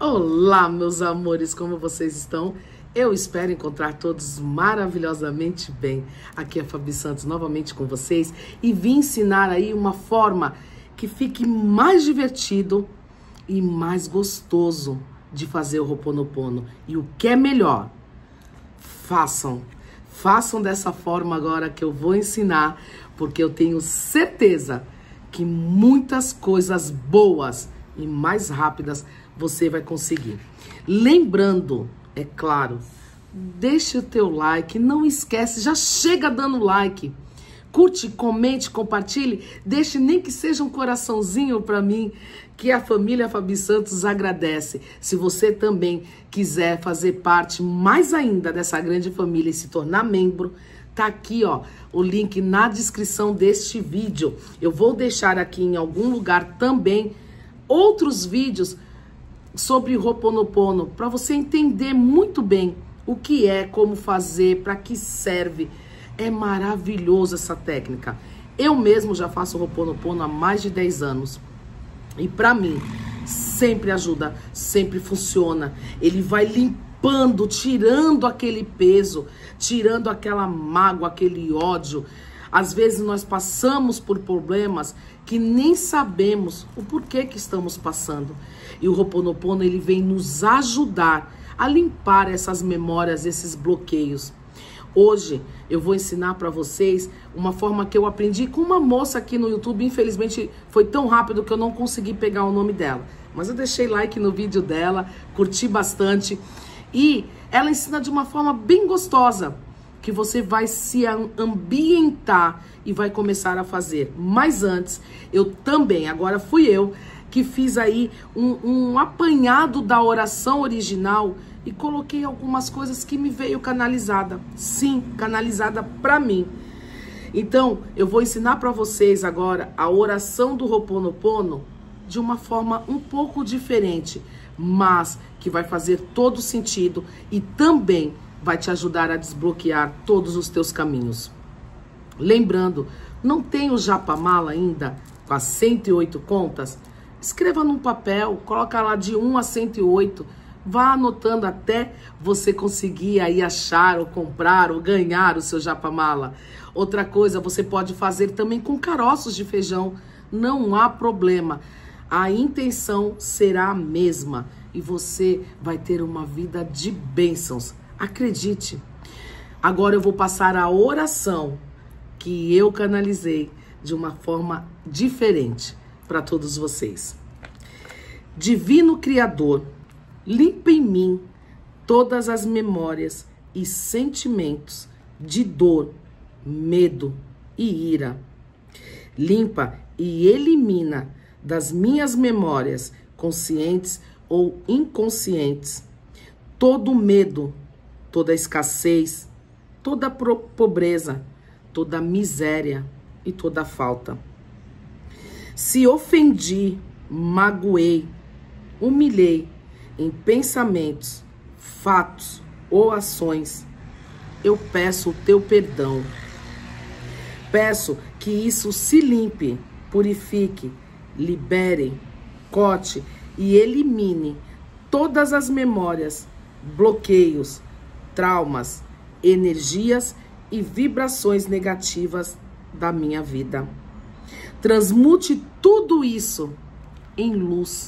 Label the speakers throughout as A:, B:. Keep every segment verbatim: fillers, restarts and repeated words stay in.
A: Olá, meus amores, como vocês estão? Eu espero encontrar todos maravilhosamente bem. Aqui é Fabi Santos novamente com vocês e vim ensinar aí uma forma que fique mais divertido e mais gostoso de fazer o Ho'oponopono. E o que é melhor, façam. Façam dessa forma agora que eu vou ensinar, porque eu tenho certeza que muitas coisas boas e mais rápidas você vai conseguir. Lembrando, é claro, deixe o teu like, não esquece, já chega dando like. Curte, comente, compartilhe, deixe nem que seja um coraçãozinho para mim, que a família Fabi Santos agradece. Se você também quiser fazer parte mais ainda dessa grande família e se tornar membro, tá aqui, ó, o link na descrição deste vídeo. Eu vou deixar aqui em algum lugar também outros vídeos sobre o Ho'oponopono, para você entender muito bem o que é, como fazer, para que serve. É maravilhoso essa técnica. Eu mesmo já faço o Ho'oponopono há mais de dez anos. E para mim, sempre ajuda, sempre funciona. Ele vai limpando, tirando aquele peso, tirando aquela mágoa, aquele ódio. Às vezes nós passamos por problemas que nem sabemos o porquê que estamos passando. E o Ho'oponopono, ele vem nos ajudar a limpar essas memórias, esses bloqueios. Hoje eu vou ensinar para vocês uma forma que eu aprendi com uma moça aqui no YouTube. Infelizmente foi tão rápido que eu não consegui pegar o nome dela. Mas eu deixei like no vídeo dela, curti bastante. E ela ensina de uma forma bem gostosa, que você vai se ambientar e vai começar a fazer. Mas antes, eu também, agora fui eu, que fiz aí um, um apanhado da oração original e coloquei algumas coisas que me veio canalizada. Sim, canalizada para mim. Então, eu vou ensinar para vocês agora a oração do Ho'oponopono de uma forma um pouco diferente, mas que vai fazer todo sentido e também vai te ajudar a desbloquear todos os teus caminhos. Lembrando, não tem o Japamala ainda com as cento e oito contas? Escreva num papel, coloca lá de um a cento e oito, vá anotando até você conseguir aí achar ou comprar ou ganhar o seu Japamala. Outra coisa, você pode fazer também com caroços de feijão, não há problema. A intenção será a mesma e você vai ter uma vida de bênçãos. Acredite. Agora eu vou passar a oração que eu canalizei de uma forma diferente para todos vocês. Divino Criador, limpa em mim todas as memórias e sentimentos de dor, medo e ira. Limpa e elimina das minhas memórias, conscientes ou inconscientes, todo medo, toda escassez, toda pobreza, toda miséria e toda falta. Se ofendi, magoei, humilhei em pensamentos, fatos ou ações, eu peço o teu perdão. Peço que isso se limpe, purifique, libere, corte e elimine todas as memórias, bloqueios, traumas, energias e vibrações negativas da minha vida. Transmute tudo isso em luz.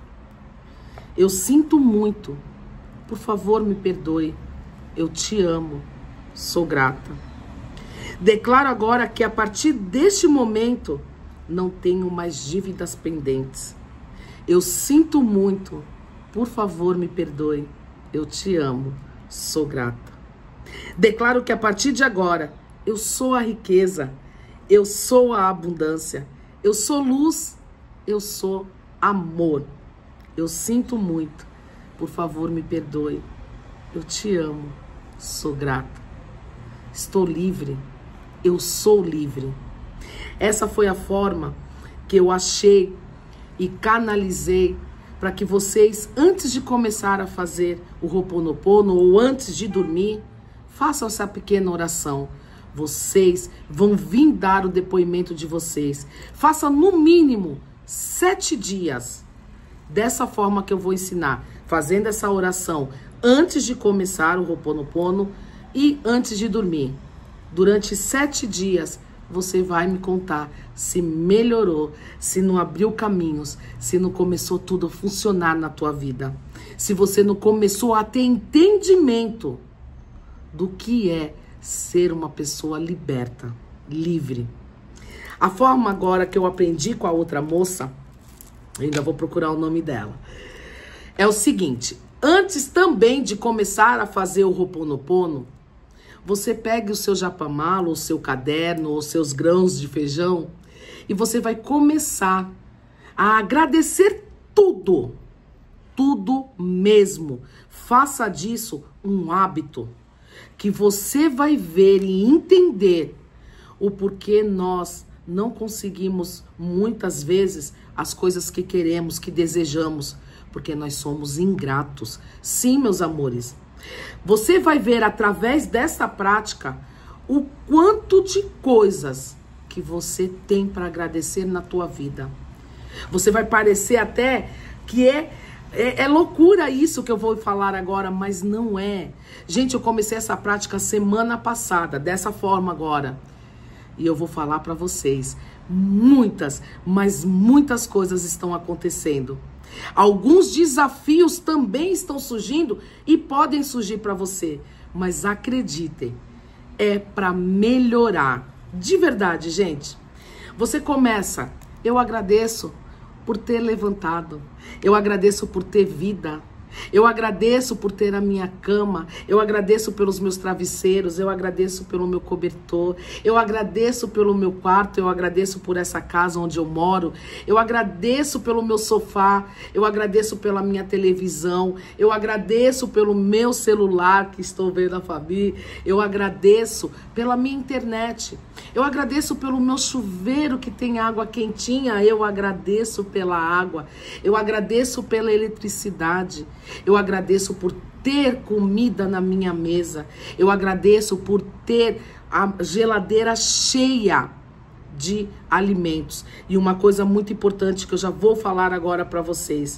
A: Eu sinto muito. Por favor, me perdoe. Eu te amo. Sou grata. Declaro agora que a partir deste momento não tenho mais dívidas pendentes. Eu sinto muito. Por favor, me perdoe. Eu te amo. Sou grata. Declaro que a partir de agora eu sou a riqueza. Eu sou a abundância. Eu sou luz. Eu sou amor. Eu sinto muito. Por favor, me perdoe. Eu te amo. Sou grata. Estou livre. Eu sou livre. Essa foi a forma que eu achei e canalizei para que vocês, antes de começar a fazer o Ho'oponopono ou antes de dormir, façam essa pequena oração. Vocês vão vir dar o depoimento de vocês. Faça no mínimo sete dias dessa forma que eu vou ensinar, fazendo essa oração antes de começar o Ho'oponopono e antes de dormir. Durante sete dias, você vai me contar se melhorou, se não abriu caminhos, se não começou tudo a funcionar na tua vida. Se você não começou a ter entendimento do que é ser uma pessoa liberta, livre. A forma agora que eu aprendi com a outra moça, ainda vou procurar o nome dela, é o seguinte: antes também de começar a fazer o Ho'oponopono, você pega o seu japamalo, o seu caderno, os seus grãos de feijão e você vai começar a agradecer tudo, tudo mesmo. Faça disso um hábito que você vai ver e entender o porquê nós não conseguimos muitas vezes as coisas que queremos, que desejamos, porque nós somos ingratos. Sim, meus amores. Você vai ver através dessa prática o quanto de coisas que você tem para agradecer na tua vida. Você vai parecer até que é, é, é loucura isso que eu vou falar agora, mas não é. Gente, eu comecei essa prática semana passada, dessa forma agora. E eu vou falar para vocês, muitas, mas muitas coisas estão acontecendo. Alguns desafios também estão surgindo e podem surgir para você. Mas acreditem, é para melhorar. De verdade, gente. Você começa, eu agradeço por ter levantado. Eu agradeço por ter vida. Eu agradeço por ter a minha cama, eu agradeço pelos meus travesseiros, eu agradeço pelo meu cobertor, eu agradeço pelo meu quarto, eu agradeço por essa casa onde eu moro, eu agradeço pelo meu sofá, eu agradeço pela minha televisão, eu agradeço pelo meu celular que estou vendo a Fabi, eu agradeço pela minha internet, eu agradeço pelo meu chuveiro que tem água quentinha, eu agradeço pela água, eu agradeço pela eletricidade. Eu agradeço por ter comida na minha mesa. Eu agradeço por ter a geladeira cheia de alimentos. E uma coisa muito importante que eu já vou falar agora para vocês.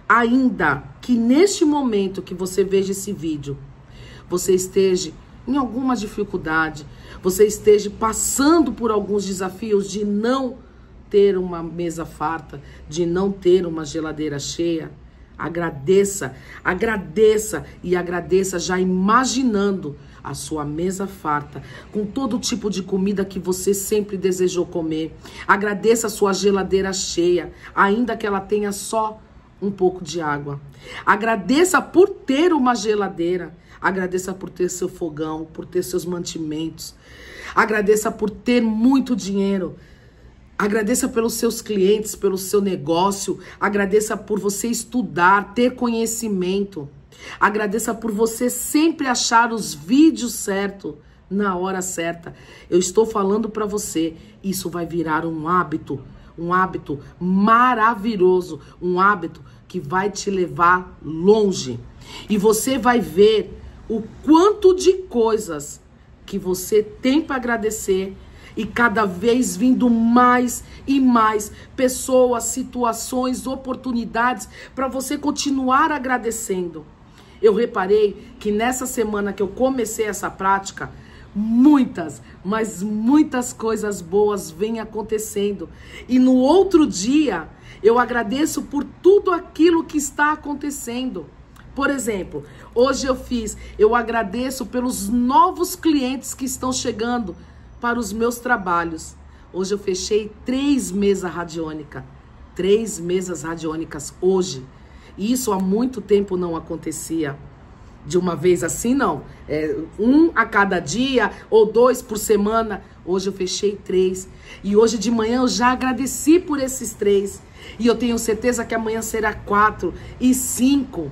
A: Ainda que neste momento que você veja esse vídeo, você esteja em alguma dificuldade, você esteja passando por alguns desafios de não ter uma mesa farta, de não ter uma geladeira cheia, agradeça, agradeça e agradeça já imaginando a sua mesa farta, com todo tipo de comida que você sempre desejou comer. Agradeça a sua geladeira cheia, ainda que ela tenha só um pouco de água. Agradeça por ter uma geladeira. Agradeça por ter seu fogão, por ter seus mantimentos. Agradeça por ter muito dinheiro. Agradeça pelos seus clientes, pelo seu negócio. Agradeça por você estudar, ter conhecimento. Agradeça por você sempre achar os vídeos certos na hora certa. Eu estou falando para você, isso vai virar um hábito, um hábito maravilhoso, um hábito que vai te levar longe. E você vai ver o quanto de coisas que você tem para agradecer. E cada vez vindo mais e mais pessoas, situações, oportunidades para você continuar agradecendo. Eu reparei que nessa semana que eu comecei essa prática, muitas, mas muitas coisas boas vêm acontecendo. E no outro dia, eu agradeço por tudo aquilo que está acontecendo. Por exemplo, hoje eu fiz, eu agradeço pelos novos clientes que estão chegando para os meus trabalhos. Hoje eu fechei três mesas radiônicas. Três mesas radiônicas hoje. Isso há muito tempo não acontecia. De uma vez assim, não. É, um a cada dia ou dois por semana. Hoje eu fechei três. E hoje de manhã eu já agradeci por esses três. E eu tenho certeza que amanhã será quatro e cinco.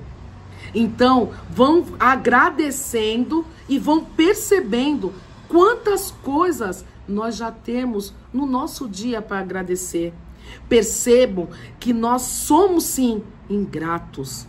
A: Então, vão agradecendo e vão percebendo quantas coisas nós já temos no nosso dia para agradecer. Percebam que nós somos, sim, ingratos.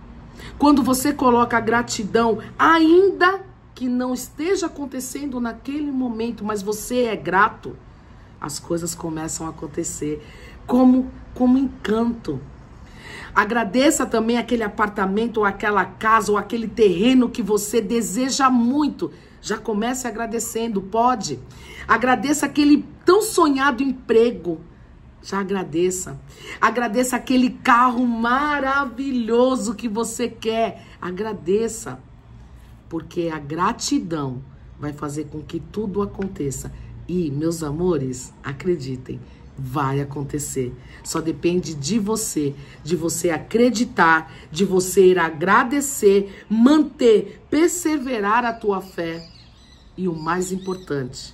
A: Quando você coloca a gratidão, ainda que não esteja acontecendo naquele momento, mas você é grato, as coisas começam a acontecer como, como encanto. Agradeça também aquele apartamento, ou aquela casa, ou aquele terreno que você deseja muito. Já comece agradecendo, pode. Agradeça aquele tão sonhado emprego. Já agradeça. Agradeça aquele carro maravilhoso que você quer. Agradeça. Porque a gratidão vai fazer com que tudo aconteça. E, meus amores, acreditem, vai acontecer. Só depende de você, de você acreditar, de você ir agradecer, manter, perseverar a tua fé. E o mais importante,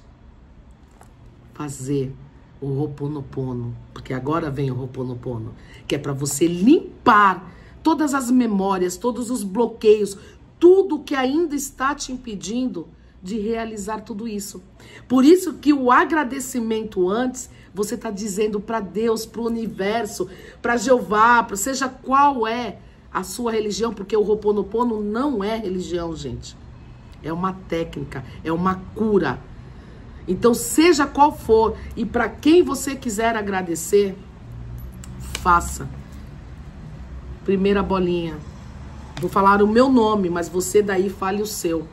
A: fazer o Ho'oponopono, porque agora vem o Ho'oponopono, que é para você limpar todas as memórias, todos os bloqueios, tudo que ainda está te impedindo de realizar tudo isso. Por isso que o agradecimento antes, você está dizendo para Deus, para o universo, para Jeová, para seja qual é a sua religião, porque o Ho'oponopono não é religião, gente. É uma técnica, é uma cura. Então, seja qual for, e para quem você quiser agradecer, faça. Primeira bolinha. Vou falar o meu nome, mas você daí fale o seu.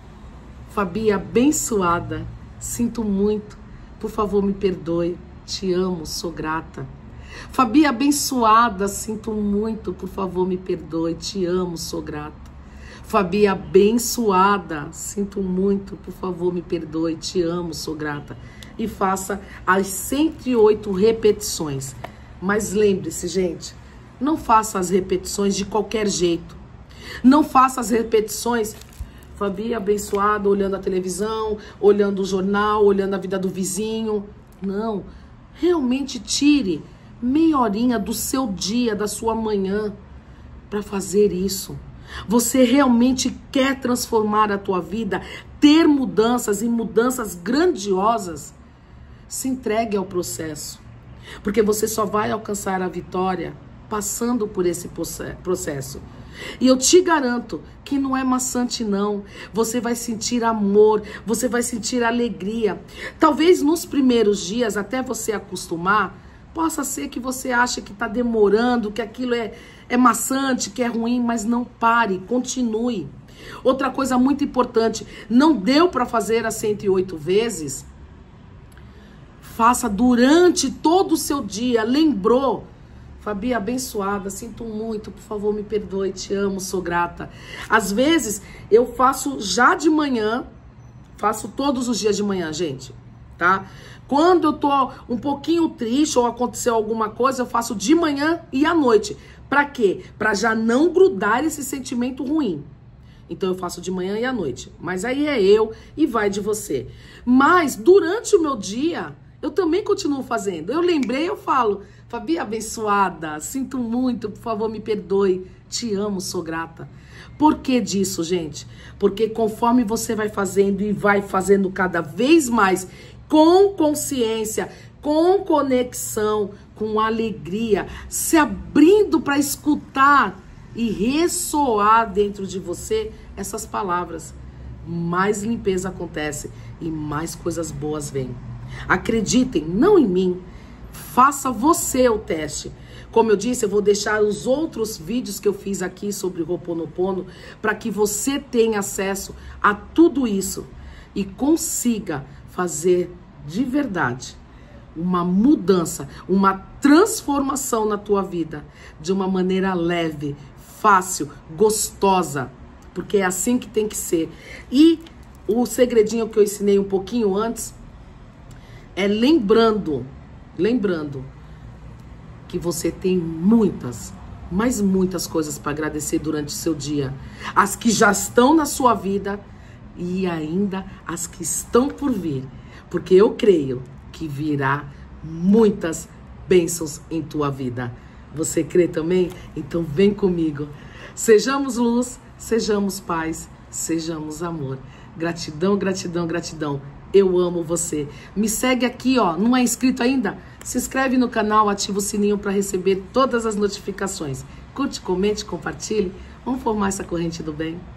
A: Fabi, abençoada, sinto muito, por favor me perdoe, te amo, sou grata. Fabi, abençoada, sinto muito, por favor me perdoe, te amo, sou grata. Fabi, abençoada, sinto muito, por favor me perdoe, te amo, sou grata. E faça as cento e oito repetições. Mas lembre-se, gente, não faça as repetições de qualquer jeito. Não faça as repetições, Fabi, abençoada, olhando a televisão, olhando o jornal, olhando a vida do vizinho. Não, realmente tire meia horinha do seu dia, da sua manhã, para fazer isso. Você realmente quer transformar a tua vida, ter mudanças e mudanças grandiosas? Se entregue ao processo, porque você só vai alcançar a vitória passando por esse processo. E eu te garanto que não é maçante não. Você vai sentir amor, você vai sentir alegria. Talvez nos primeiros dias, até você acostumar, possa ser que você ache que está demorando, que aquilo é, é maçante, que é ruim, mas não pare, continue. Outra coisa muito importante, não deu para fazer as cento e oito vezes? Faça durante todo o seu dia, lembrou? Fabi, abençoada, sinto muito, por favor me perdoe, te amo, sou grata. Às vezes eu faço já de manhã, faço todos os dias de manhã, gente, tá? Quando eu tô um pouquinho triste ou aconteceu alguma coisa, eu faço de manhã e à noite. Pra quê? Pra já não grudar esse sentimento ruim. Então eu faço de manhã e à noite. Mas aí é eu e vai de você. Mas durante o meu dia, eu também continuo fazendo. Eu lembrei, eu falo, Fabi, abençoada, sinto muito, por favor me perdoe, te amo, sou grata. Por que disso, gente? Porque conforme você vai fazendo e vai fazendo cada vez mais, com consciência, com conexão, com alegria, se abrindo para escutar e ressoar dentro de você essas palavras, mais limpeza acontece e mais coisas boas vêm. Acreditem, não em mim, faça você o teste. Como eu disse, eu vou deixar os outros vídeos que eu fiz aqui sobre o Ho'oponopono para que você tenha acesso a tudo isso e consiga fazer de verdade uma mudança, uma transformação na tua vida de uma maneira leve, fácil, gostosa, porque é assim que tem que ser. E o segredinho que eu ensinei um pouquinho antes é lembrando, lembrando que você tem muitas, mas muitas coisas para agradecer durante o seu dia. As que já estão na sua vida e ainda as que estão por vir. Porque eu creio que virá muitas bênçãos em tua vida. Você crê também? Então vem comigo. Sejamos luz, sejamos paz, sejamos amor. Gratidão, gratidão, gratidão. Eu amo você. Me segue aqui, ó. Não é inscrito ainda? Se inscreve no canal, ativa o sininho para receber todas as notificações. Curte, comente, compartilhe. Vamos formar essa corrente do bem.